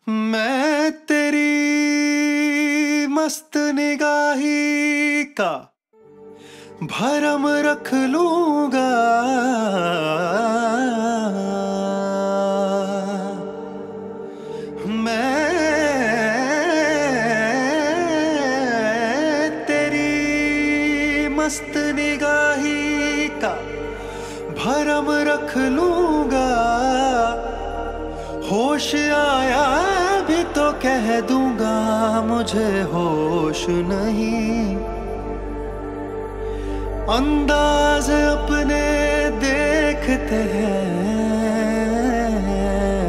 मैं तेरी मस्त निगाही का भरम रख लूंगा, मैं तेरी मस्त निगाही का भरम रख लूंगा। होश आया भी तो कह दूंगा मुझे होश नहीं। अंदाज अपने देखते हैं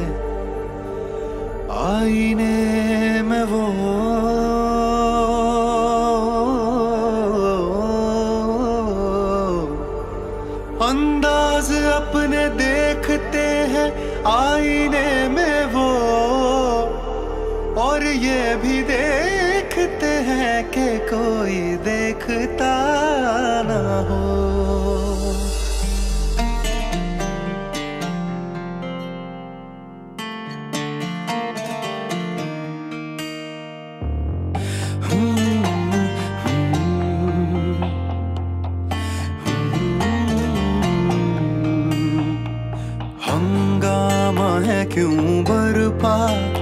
आईने में वो, अंदाज अपने देखते हैं आईने में वो, और ये भी देखते हैं कि कोई देखता ना हो। हंगामा है क्यों बरपा,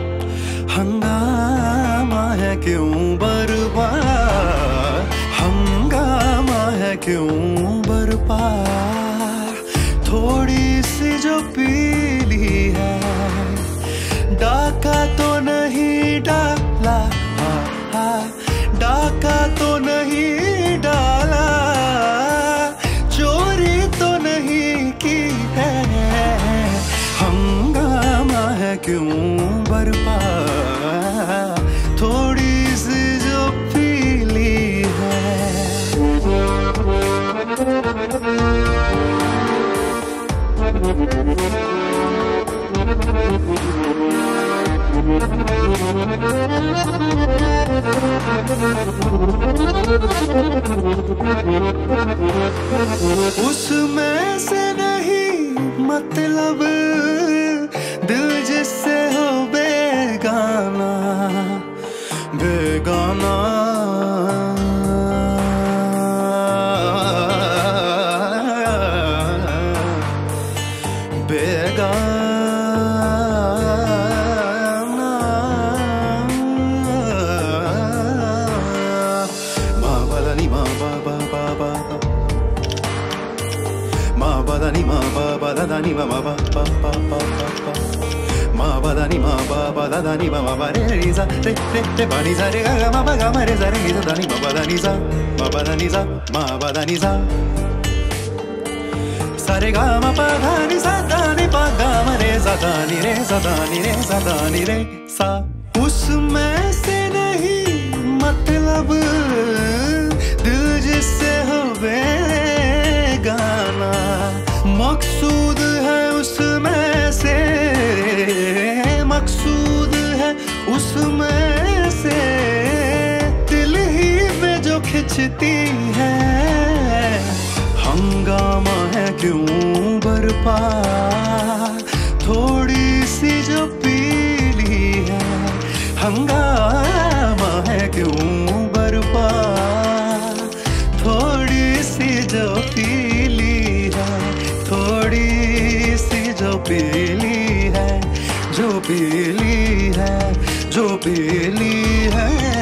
हंगामा है क्यों बरपा, हंगामा है क्यों बरपा। थोड़ी सी जो पीली है, डाका तो नहीं डाला, डाका तो नहीं डाला, चोरी तो नहीं की है। हंगामा है क्यों बरपा, थोड़ी सी जो पीली है। उसमें से नहीं मतलब दिल जिससे हो बेगाना, बेगाना। Da ni ma ba ba ba ba ba ba ma ba da ni ma ba ba da ni ma ba re re za re re re ba ni za re ga ma ba ga ma re za re za da ni ma ba da ni za ma ba da ni za ma ba da ni za sa re ga ma pa da ni za da ni pa ga ma re za da ni re za da ni re za da ni re sa। उसमें से नहीं मतलब दिल जिससे हो बेगाना, मकसूद है उसमें से, मकसूद है उसमें से, दिल ही में जो खिंचती है। हंगामा है क्यों बरपा, थोड़ी सी जो पीली है। हंगामा है क्यों बरपा, थोड़ी सी जो पीली है, थोड़ी सी जो पीली है, जो पीली है, जो पीली है।